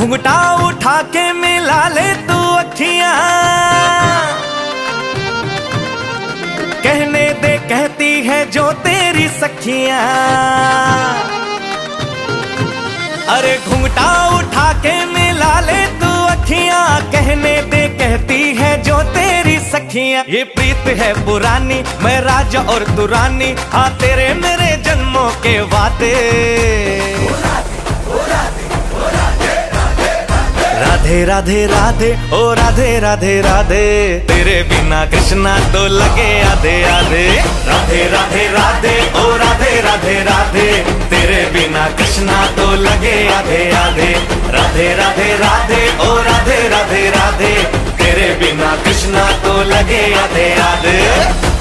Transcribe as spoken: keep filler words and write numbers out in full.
घुंघटा उठा के मिला ले तू अखियां, कहने दे कहती है जो तेरी सखियां। अरे घुंघटा उठा के मिला ले तू अखियां, कहने दे कहती है जो तेरी सखियां। ये प्रीत है पुरानी, मैं राजा और तू रानी, हाँ तेरे मेरे जन्मों के वादे। राधे राधे राधे ओ राधे राधे राधे, तेरे बिना कृष्णा तो लगे आधे आधे। राधे राधे राधे ओ राधे राधे राधे, तेरे बिना कृष्णा तो लगे आधे आधे। राधे राधे राधे ओ राधे राधे राधे, तेरे बिना कृष्णा तो लगे आधे आधे।